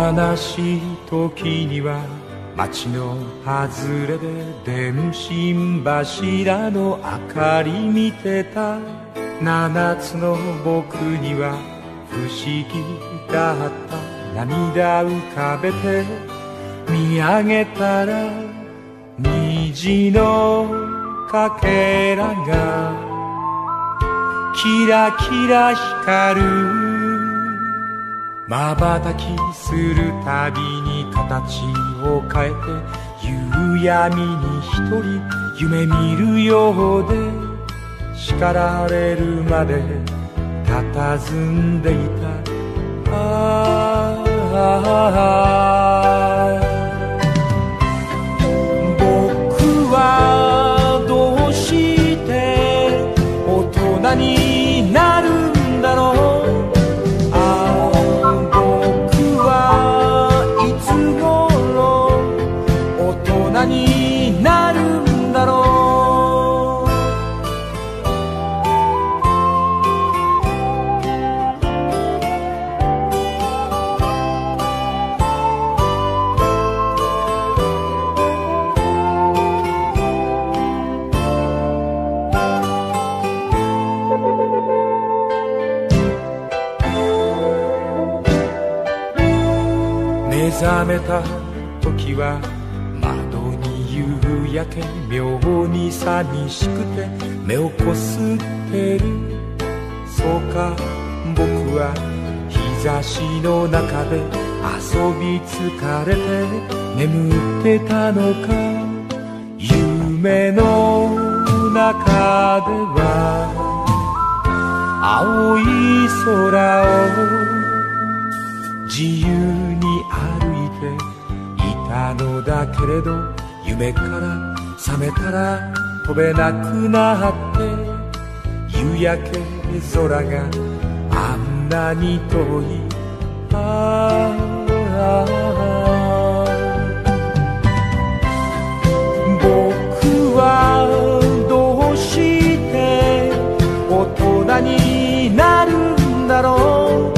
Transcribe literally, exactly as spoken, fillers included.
悲しい時には街の外れで電信柱の明かり見てた。七つの僕には不思議だった。涙浮かべて見上げたら虹のかけらがキラキラ光る。瞬きするたびに形を変えて夕闇に一人夢見るようで叱られるまで佇んでいた。ああ僕はどうして大人になるんだろう。になるんだろう。目覚めた時は夕焼け妙に寂しくて目をこすってる。そうか僕は日差しの中で遊び疲れて眠ってたのか。夢の中では青い空を自由に歩いていたのだけれど夢から覚めたら飛べなくなって夕焼け空があんなに遠い。ああ僕はどうして大人になるんだろう。